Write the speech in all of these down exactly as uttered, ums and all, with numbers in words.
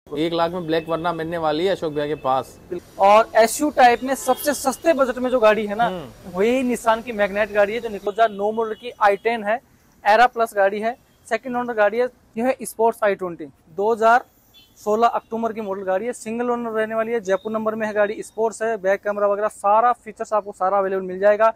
एक लाख में ब्लैक वर्ना मिलने वाली है अशोक भैया के पास। और एसयू टाइप में सबसे सस्ते बजट में जो गाड़ी है ना, वही निसान की मैग्नेट गाड़ी है जो निकल नौ मॉडल की आई टेन है, एरा प्लस गाड़ी है, सेकंड ओनर गाड़ी है। यह है स्पोर्ट्स आई ट्वेंटी दो हजार सोलह अक्टूबर की मॉडल गाड़ी है, सिंगल ओनर रहने वाली है, जयपुर नंबर में है गाड़ी, स्पोर्ट्स है, बैक कैमरा वगैरह सारा फीचर्स आपको सारा अवेलेबल मिल जाएगा।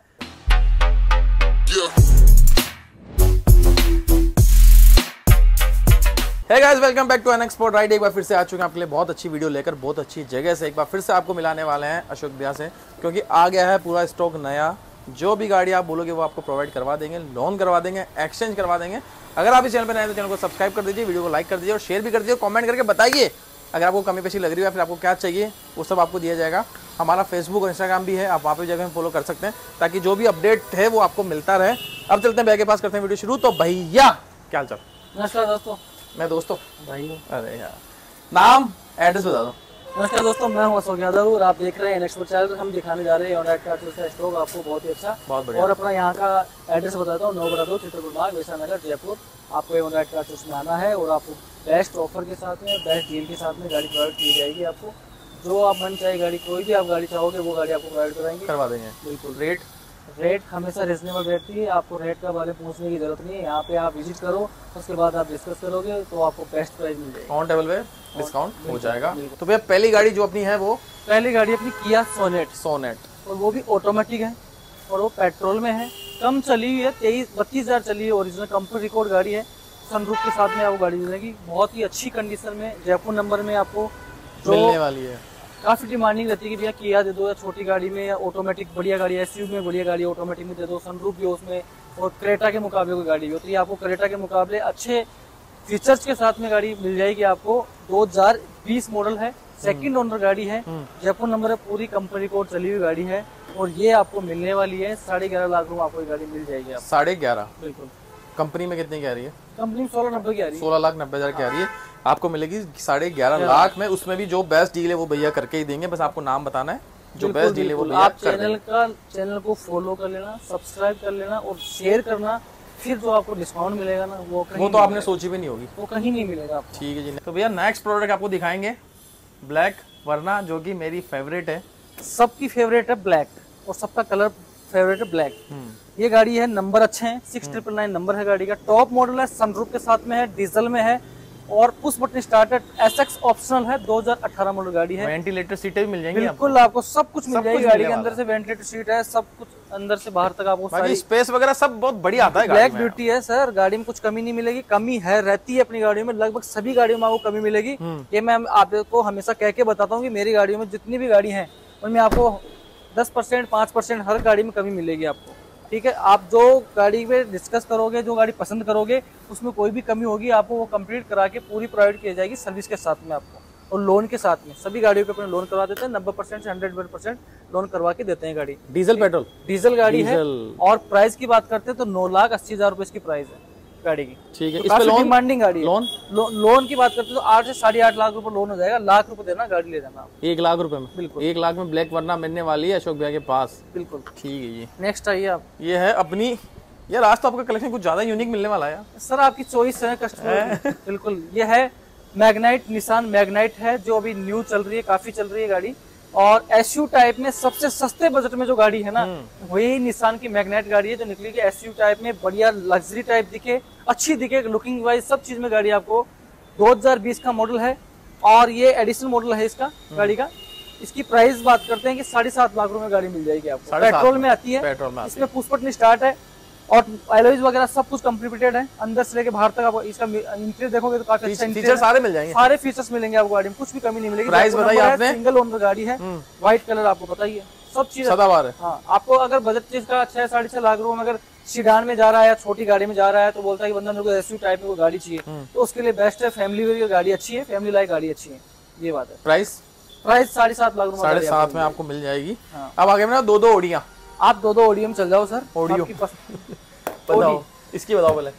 Hey guys, welcome back to an export ride. एक बार फिर से आ चुके हैं आपके लिए बहुत अच्छी वीडियो लेकर, बहुत अच्छी जगह से। एक बार फिर से आपको मिलाने वाले हैं अशोक भैया से, क्योंकि आ गया है पूरा स्टॉक नया। जो भी गाड़ी आप बोलोगे वो आपको प्रोवाइड करवा देंगे, लोन करवा देंगे, एक्सचेंज करवा देंगे। अगर आप इस चैनल पर नए हैं तो चैनल को सब्सक्राइब कर दीजिए, वीडियो को लाइक कर दीजिए और शेयर भी कर दीजिए। कमेंट करके बताइए अगर आपको कमी पेशी लग रही है या फिर आपको क्या चाहिए, वो सब आपको दिया जाएगा। हमारा फेसबुक और इंस्टाग्राम भी है, आप वहाँ पे जगह फॉलो कर सकते हैं ताकि जो भी अपडेट है वो आपको मिलता रहे। अब चलते हैं भैया के पास, करते हैं वीडियो शुरू। तो भैया क्या हाल चाल? नमस्कार दोस्तों। मैं दोस्तों भाई अरे यार, नाम एड्रेस बता दो। नमस्कार दोस्तों, मैं हूं अशोक यादव और आप देख रहे हैं नेक्स्ट चैनल। हम दिखाने जा रहे हैं होंडा का स्टॉक आपको बहुत ही अच्छा, बहुत बढ़िया। और अपना यहाँ का एड्रेस बताता हूँ, नौ बटा दो चित्रकूट मार्ग, वैसा नगर, जयपुर। आपको होंडा का में आना है और आपको बेस्ट ऑफर के साथ में, बेस्ट डील के साथ में गाड़ी प्रोवाइड की जाएगी। आपको जो आप मन चाहे गाड़ी, कोई भी आप गाड़ी चाहोगे वो गाड़ी आपको प्रोवाइड कराएंगे, करवा देंगे। बिल्कुल। रेट रेट हमेशा रिजनेबल रहती है, आपको रेट का बारे में पूछने की जरूरत नहीं है। यहाँ पे आप विजिट करो, उसके बाद आप डिस्कस करोगे तो आपको बेस्ट प्राइस मिल जाएगा। ऑन टेबल पे डिस्काउंट हो जाएगा। तो भैया पहली गाड़ी जो अपनी है वो पहली गाड़ी अपनी किया सोनेट सोनेट, और वो भी ऑटोमेटिक है और वो पेट्रोल में है, कम चली हुई है, तेईस बत्तीस हजार चली है, ओरिजिनल कंपनी रिकॉर्ड गाड़ी है। सनरूफ के साथ में आपको गाड़ी मिलेगी, बहुत ही अच्छी कंडीशन में, जयपुर नंबर में आपको मिलने वाली है। काफी डिमांडिंग रहती है कि भैया किया दे दो, या छोटी गाड़ी में, या ऑटोमेटिक बढ़िया गाड़ी, एसयूवी में बढ़िया गाड़ी ऑटोमेटिक में दे दो, सनरूफ भी उसमें, और क्रेटा के मुकाबले कोई गाड़ी भी होती है। आपको क्रेटा के मुकाबले अच्छे फीचर्स के साथ में गाड़ी मिल जाएगी। आपको दो हजार बीस मॉडल है, सेकंड ओनर गाड़ी है, जयपुर नंबर है, पूरी कंपनी कोड चली हुई गाड़ी है, और ये आपको मिलने वाली है साढ़े ग्यारह लाख रुपए आपको ये गाड़ी मिल जाएगी। साढ़े ग्यारह बिल्कुल। कंपनी में कितनी की आ रही है? कंपनी सोलह नब्बे की आ रही है, सोलह लाख नब्बे हजार की आ रही है। आपको मिलेगी साढ़े ग्यारह लाख में। उसमें भी जो बेस्ट डील है वो भैया करके ही देंगे, बस आपको नाम बताना है जो बेस्ट डील है वो भैया आप कर चैनल का चैनल को फॉलो कर लेना, सब्सक्राइब कर लेना और शेयर करना, फिर जो आपको डिस्काउंट मिलेगा ना वो कहीं वो तो आपने सोची भी नहीं होगी, वो कहीं नहीं मिलेगा आपको। ठीक है जी। तो भैया नेक्स्ट प्रोडक्ट आपको दिखाएंगे ब्लैक वर्ना, जो कि मेरी फेवरेट है, सबकी फेवरेट है ब्लैक और सबका कलर फेवरेट है ब्लैक। ये गाड़ी है, नंबर अच्छे हैं, सिक्स ट्रिपल नाइन नंबर है गाड़ी का, टॉप मॉडल है, सनरूफ के साथ में है, डीजल में है और push button starter, SX optional है, दो हजार अठारह मॉडल गाड़ी है। वेंटिलेटर सीटें भी मिल जाएंगी बिल्कुल, आपको सब कुछ मिल जाएगी गाड़ी के अंदर से, वेंटिलेटर सीट है, सब कुछ अंदर से बाहर तक आपको सारी स्पेस वगैरह सब बहुत बढ़िया आता है। ब्लैक ब्यूटी है सर, गाड़ी में कुछ कमी नहीं मिलेगी। कमी है रहती है अपनी गाड़ियों में, लगभग सभी गाड़ियों में आपको कमी मिलेगी। ये मैं आपको हमेशा कह के बताता हूँ कि मेरी गाड़ियों में जितनी भी गाड़ी है उनमें आपको दस परसेंट पाँच परसेंट हर गाड़ी में कमी मिलेगी आपको, ठीक है। आप जो गाड़ी में डिस्कस करोगे, जो गाड़ी पसंद करोगे, उसमें कोई भी कमी होगी आपको वो कंप्लीट करा के पूरी प्रोवाइड की जाएगी सर्विस के साथ में आपको, और लोन के साथ में। सभी गाड़ियों पे अपने लोन करवा देते हैं, नब्बे परसेंट से हंड्रेड परसेंट लोन करवा के देते हैं गाड़ी। डीजल पेट्रोल डीजल गाड़ी है, और प्राइस की बात करते हैं तो नौ लाख अस्सी हजार रुपए इसकी प्राइस है गाड़ी की, ठीक है। तो काफी डिमांडिंग गाड़ी है। लोन लो, लोन की बात करते हैं तो आठ से साढ़े आठ लाख रुपए लोन हो जाएगा, लाख रुपए देना गाड़ी ले जाना। एक लाख रुपए में? बिल्कुल, एक लाख में ब्लैक वर्ना मिलने वाली है अशोक भैया के पास। बिल्कुल, ठीक है जी। नेक्स्ट आइए आप। ये है अपनी, यार आज तो आपका कलेक्शन कुछ ज्यादा यूनिक मिलने वाला है सर, आपकी चॉइस है कस्टमर। बिल्कुल, ये है मैग्नाइट, निसान मैग्नाइट है, जो अभी न्यू चल रही है, काफी चल रही है गाड़ी, और एसयू टाइप में सबसे सस्ते बजट में जो गाड़ी है ना, वही निसान की मैग्नाइट गाड़ी है जो निकली कि एसयू टाइप में बढ़िया लग्जरी टाइप दिखे, अच्छी दिखे, लुकिंग वाइज सब चीज में गाड़ी आपको। दो हजार बीस का मॉडल है और ये एडिशनल मॉडल है इसका गाड़ी का। इसकी प्राइस बात करते हैं कि साढ़े सात लाख रुपए में गाड़ी मिल जाएगी आपको, पेट्रोल में आती है, पेट्रोल में इसमें पुश बटन स्टार्ट है और एलॉयज वगैरह सब कुछ कंप्लीटेड है, अंदर से लेके बाहर तक। आप इसका इंटीरियर देखोगे तो काफी अच्छा फीचर सारे मिल जाएंगे, सारे फीचर्स मिलेंगे आपको गाड़ी में, कुछ भी कमी नहीं मिलेगी। प्राइस बताइए आपने? सिंगल ओनर गाड़ी है, व्हाइट कलर आपको बताइए, सब चीज सदाबहार है। हाँ, आपको अगर बजट चीज का अच्छा है, साढ़े छह लाख रुपए में अगर सीडान में जा रहा है या छोटी गाड़ी में जा रहा है तो बोलता है कि बंदा मेरे को एसयू टाइप में कोई गाड़ी चाहिए, तो उसके लिए बेस्ट है। फैमिली वेरियर गाड़ी अच्छी है, फैमिली लाइक गाड़ी अच्छी है, ये बात है। प्राइस प्राइस साढ़े सात लाख रुपए साढ़े सात में आपको मिल जाएगी। हाँ। अब आगे में दो दो ओडिया, आप दो दो ओडियम चल जाओ सर। ओडियो आपकी पस- बताओ, इसकी बताओ पहले।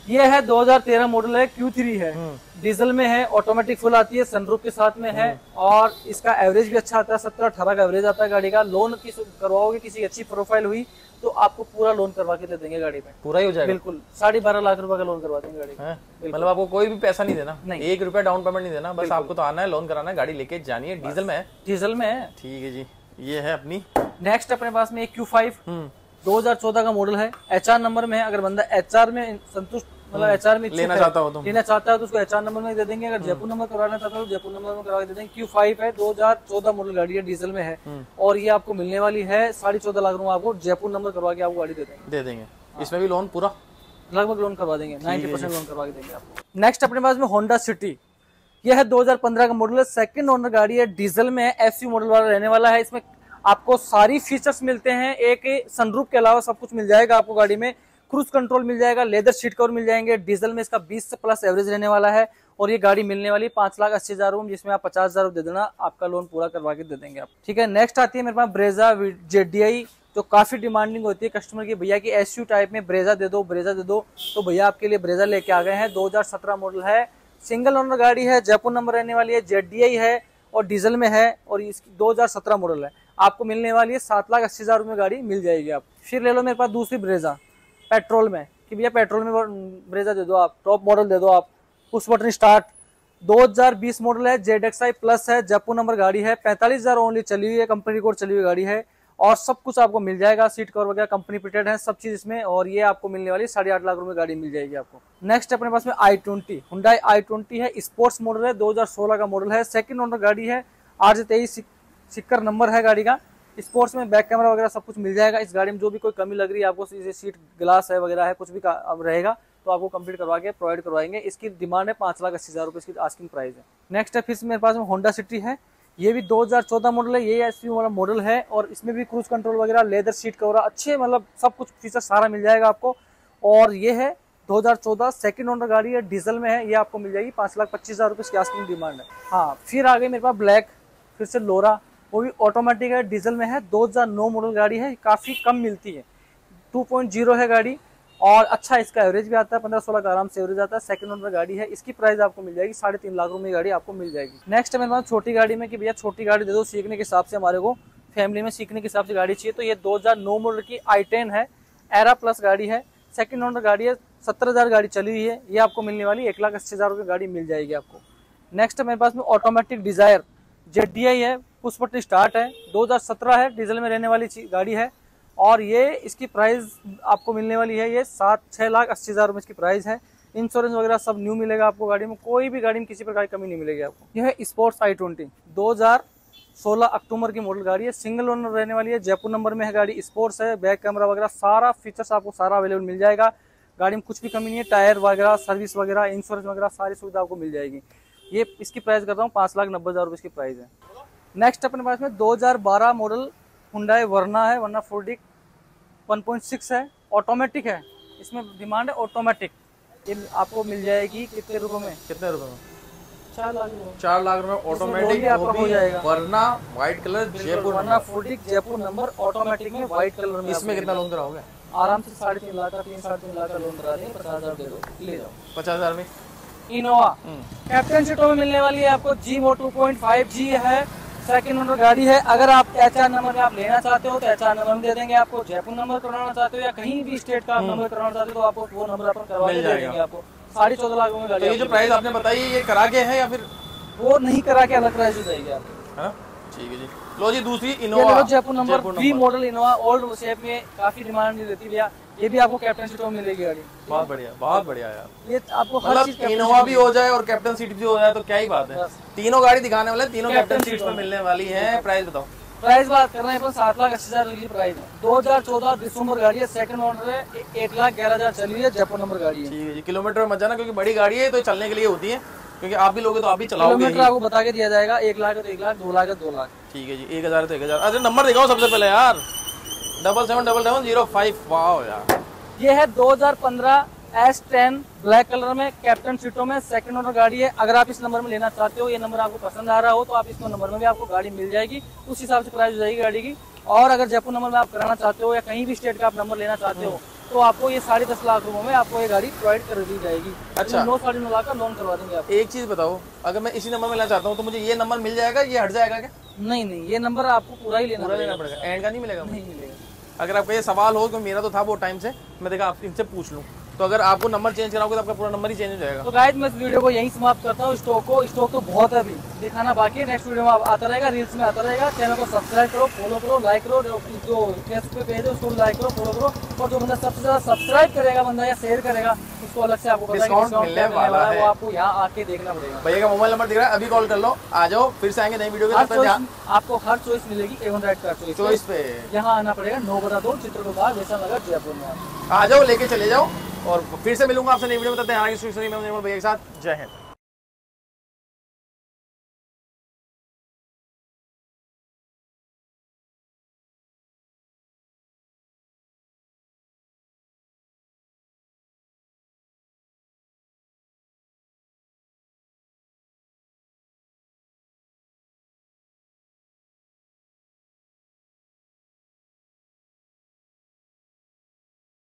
ये है दो हज़ार तेरह मॉडल है, क्यू थ्री है, डीजल में है, ऑटोमेटिक फुल आती है, सनरूफ के साथ में है और इसका एवरेज भी अच्छा आता है, सत्रह अठारह का एवरेज आता है गाड़ी का। लोन की करवाओगे, किसी अच्छी प्रोफाइल हुई तो आपको पूरा लोन करवा के दे देंगे गाड़ी पे, पूरा ही हो जाएगा। बिल्कुल साढ़े बारह लाख रुपए का लोन करवा देंगे गाड़ी का। मतलब आपको कोई भी पैसा नहीं देना, नहीं, एक रुपया डाउन पेमेंट नहीं देना, बस आपको तो आना है, लोन कराना है, गाड़ी लेके जानी है। डीजल में है, डीजल में है। ठीक है जी। ये है अपनी नेक्स्ट अपने पास में एक क्यू फाइव दो हज़ार चौदह का मॉडल है, एचआर नंबर में है। अगर बंदा एचआर में संतुष्ट, मतलब एचआर में लेना चाहता हो तो लेना चाहता है तो उसको एचआर नंबर में दे देंगे। अगर जयपुर नंबर करवाना चाहता है तो जयपुर नंबर में करवा के दे देंगे। क्यू फाइव है, दो हज़ार चौदह मॉडल गाड़ी है, डीजल में है और ये आपको मिलने वाली है साढ़े चौदह लाख रुपए। आपको जयपुर नंबर करवा के आपको गाड़ी दे देंगे दे देंगे इसमें भी लोन पूरा लगभग लोन करवा देंगे, नाइन्टी परसेंट लोन करवा के देंगे आपको। नेक्स्ट अपने पास में होंडा सिटी, ये है दो हज़ार पंद्रह का मॉडल है, सेकंड ओनर गाड़ी है, डीजल में है, एसयू मॉडल वाला रहने वाला है। इसमें आपको सारी फीचर्स मिलते हैं, एक सनरूफ के अलावा सब कुछ मिल जाएगा आपको गाड़ी में। क्रूज कंट्रोल मिल जाएगा, लेदर सीट कवर मिल जाएंगे। डीजल में इसका बीस से प्लस एवरेज रहने वाला है और ये गाड़ी मिलने वाली पांच लाख अस्सी हजार रुपए, जिसमें आप पचास हजार रुपए दे देना, आपका लोन पूरा करवा के दे देंगे आप। ठीक है, नेक्स्ट आती है मेरे पास ब्रेजा जेडीआई, जो काफी डिमांडिंग होती है कस्टमर की, भैया की एसयू टाइप में ब्रेजा दे दो, ब्रेजा दे दो, तो भैया आपके लिए ब्रेजा लेके आ गए हैं। दो हज़ार सत्रह मॉडल है, सिंगल ओनर गाड़ी है, जयपुर नंबर रहने वाली है, जेडीआई है और डीजल में है और इसकी दो हज़ार सत्रह मॉडल है। आपको मिलने वाली है सात लाख अस्सी हजार रुपए में गाड़ी मिल जाएगी आप। फिर ले लो मेरे पास दूसरी ब्रेजा पेट्रोल में, कि भैया पेट्रोल में ब्रेजा दे दो आप, टॉप मॉडल दे दो आप, पुश बटन स्टार्ट। दो हज़ार बीस मॉडल है, जेड एक्स आई प्लस है, जयपुर नंबर गाड़ी है, पैंतालीस हजार ओनली चली हुई है, कंपनी रिकॉर्ड चली हुई गाड़ी है और सब कुछ आपको मिल जाएगा, सीट कवर वगैरह कंपनी फिटेड है, सब चीज इसमें। और ये आपको मिलने वाली साढ़े आठ लाख रुपए गाड़ी मिल जाएगी आपको। नेक्स्ट अपने पास में I twenty, Hyundai I twenty है, स्पोर्ट्स मॉडल है, दो हज़ार सोलह का मॉडल है, सेकंड ओनर गाड़ी है, आठ से तेईस सिक्कर नंबर है गाड़ी का। स्पोर्ट्स में बैक कैमरा वगैरह सब कुछ मिल जाएगा। इस गाड़ी में जो भी कोई कमी लग रही है आपको, सीट ग्लास है वगैरह है, कुछ भी अब रहेगा तो आपको कंप्लीट करवा के प्रोवाइड करवाएंगे। इसकी डिमांड है पांच लाख अस्सी हजार रुपए, इसकी आस्किंग प्राइस है। नेक्स्ट है फिर मेरे पास में होंडा सिटी है, ये भी दो हज़ार चौदह मॉडल है, ये एसयू वाला मॉडल है और इसमें भी क्रूज कंट्रोल वगैरह, लेदर सीट कवर, अच्छे मतलब सब कुछ फीचर सारा मिल जाएगा आपको। और ये है दो हज़ार चौदह, सेकंड ओनर गाड़ी है, डीजल में है, ये आपको मिल जाएगी पांच लाख पच्चीस हजार रुपए इसकी आस्किंग डिमांड है। हाँ, फिर आ गई मेरे पास ब्लैक, फिर से लोरा, वो भी ऑटोमेटिक है, डीजल में है, दो हज़ार नौ मॉडल गाड़ी है, काफी कम मिलती है, टू पॉइंट ज़ीरो है गाड़ी और अच्छा इसका एवरेज भी आता है, पंद्रह सोलह का आराम से एवरेज आता है। सेकंड ओनर गाड़ी है, इसकी प्राइस आपको मिल जाएगी साढ़े तीन लाख रुपए की गाड़ी आपको मिल जाएगी। नेक्स्ट है मेरे पास छोटी गाड़ी में, कि भैया छोटी गाड़ी दे दो, सीखने के हिसाब से हमारे को फैमिली में सीखने के हिसाब से गाड़ी चाहिए, तो ये दो हज़ार नौ मॉडल की आई टेन है, एरा प्लस गाड़ी है, सेकंड ओनर गाड़ी है, सत्तर हजार गाड़ी चली हुई है, ये आपको मिलने वाली एक लाख अस्सी हजार रुपये गाड़ी मिल जाएगी आपको। नेक्स्ट है मेरे पास में ऑटोमेटिक डिजायर जेडीआई है, पुश बटन स्टार्ट है, दो हज़ार सत्रह है, डीजल में रहने वाली गाड़ी है और ये इसकी प्राइस आपको मिलने वाली है ये सात छः लाख अस्सी हज़ार रुपये इसकी प्राइस है। इंश्योरेंस वगैरह सब न्यू मिलेगा आपको गाड़ी में, कोई भी गाड़ी में किसी प्रकार की कमी नहीं मिलेगी आपको। यह है स्पोर्ट्स आई ट्वेंटी, दो हज़ार सोलह अक्टूबर की मॉडल गाड़ी है, सिंगल ओनर रहने वाली है, जयपुर नंबर में है गाड़ी, स्पोर्ट्स है, बैक कैमरा वगैरह सारा फीचर्स आपको सारा अवेलेबल मिल जाएगा। गाड़ी में कुछ भी कमी नहीं है, टायर वगैरह, सर्विस वगैरह, इंश्योरेंस वगैरह सारी सुविधा आपको मिल जाएगी। ये इसकी प्राइस कर रहा हूँ पाँच लाख नब्बे हज़ार रुपये इसकी प्राइस है। नेक्स्ट अपने पास में दो हज़ार बारह मॉडल हुंडई वर्ना है, वर्ना फोर्टिक वन पॉइंट सिक्स है, ऑटोमेटिक है, इसमें डिमांड है ऑटोमेटिक। ये आपको मिल जाएगी कितने रुपए में? कितने रुपए में? चार लाख चार लाख रुपए ऑटोमेटिक हो जाएगा। Verna white colour, Jaipur Verna फोर्टिक जयपुर नंबर ऑटोमेटिक में व्हाइट कलर में। इसमें कितना लोन कराओगे? आराम से साढ़े तीन लाख का, तीन साढ़े तीन लाख का लोन करा देंगे, पचास हजार दे दो, ले जाओ। पचास हजार में इनोवा कैप्टन सीटों में मिलने वाली है आपको, जी वो टू पॉइंट फाइव जी है, सेकंड ओनर गाड़ी है। अगर आप एचआर नंबर में आप लेना चाहते हो तो एचआर नंबर में दे देंगे आपको, जयपुर नंबर करवाना चाहते हो या कहीं भी स्टेट का नंबर करवाना चाहते हो तो आपको वो नंबर अपन करवा के दे देंगे आपको साढ़े चौदह लाख में गाड़ी। तो ये जो प्राइस आपने बताई ये करा के है या फिर वो नहीं करा के अलग प्राइस हो जाएगी आपको? हाँ ठीक है जी। लो जी दूसरी Innova Jaipur number V model Innova, old shape में, काफी डिमांड रहती है भैया, ये भी आपको कैप्टन सीटों में मिलेगी गाड़ी। बहुत बढ़िया, बहुत बढ़िया यार, ये आपको हर मतलब चीज इनोवा भी हो जाए और कैप्टन सीट भी हो जाए तो क्या ही बात है। तीनों गाड़ी दिखाने वाले, तीनों कैप्टन सीट पे मिलने वाली है। प्राइस बताओ? प्राइस बात कर रहे हैं सात लाख अस्सी हजार की प्राइस है, दो हज़ार चौदह दिसंबर गाड़ी है, सेकंड ओनर है, एक लाख ग्यारह हजार चली है, जयपुर नंबर गाड़ी है। ठीक है जी। किलोमीटर मत जाना क्योंकि बड़ी गाड़ी है तो चलने के लिए होती है, क्योंकि आप भी लोगे तो आप भी चलाओगे। किलोमीटर आपको बता के दिया जाएगा, एक लाख है तो एक लाख, दो लाख है दो लाख। ठीक है जी, एक हजार तो एक हजार। अरे नंबर दिखाओ सबसे पहले यार, double seven double seven zero five. वाह यार, ये है दो हज़ार पंद्रह एस टेन ब्लैक कलर में, कैप्टन सीटों में, सेकंड ओनर गाड़ी है। अगर आप इस नंबर में लेना चाहते हो, ये नंबर आपको पसंद आ रहा हो तो आप इस नंबर में भी आपको गाड़ी मिल जाएगी, उस हिसाब से प्राइस हो जाएगी गाड़ी की। और अगर जयपुर नंबर में आप कराना चाहते हो या कहीं भी स्टेट का आप नंबर लेना चाहते हो तो आपको ये साढ़े दस लाख रुपए में आपको ये गाड़ी प्रोवाइड कर दी जाएगी। अच्छा। नौ साढ़े नौ लाख का लोन करवा देंगे आप। एक चीज बताओ, अगर मैं इसी नंबर में लेना चाहता हूँ तो मुझे ये नंबर मिल जाएगा, ये हट जाएगा क्या? नहीं नहीं, ये नंबर आपको पूरा ही लेना पूरा लेना पड़ेगा, एंड का नहीं मिलेगा? नहीं मिलेगा। अगर आपका ये सवाल हो, क्योंकि मेरा तो था वो टाइम से, मैं देखा आप इनसे पूछ लूँ, तो अगर आपको नंबर चेंज कराओगे तो आपका पूरा नंबर ही चेंज हो जाएगा। तो गाइस मैं इस वीडियो को यहीं समाप्त करता हूँ। स्टॉक को स्टॉक तो बहुत है, अभी दिखाना बाकी है। नेक्स्ट वीडियो में आता रहेगा, रील्स में आता रहेगा। चैनल को सब्सक्राइब करो, फॉलो करो, लाइक करो। जो फेसबुक पे पेज है उसको लाइक करो, फॉलो करो। और जो बंदा सबसे ज्यादा सब्सक्राइब करेगा बंदा या शेयर करेगा, उसको अलग से आपको डिस्काउंट मिलने वाला है, वो आपको यहाँ आके देखना पड़ेगा। भैया का मोबाइल नंबर दिख रहा है, अभी कॉल कर लो, आ जाओ, फिर से आएंगे नई वीडियो के साथ। आपको हर चॉइस मिलेगी, एवन राइड का चॉइस चॉइस पे यहाँ आना पड़ेगा। नौ बटा दो चित्रकूट वैसा नगर जयपुर में आ जाओ, लेके चले जाओ। और फिर से मिलूंगा आपसे नई वीडियो में, तब तक भैया के साथ। जय हिंद।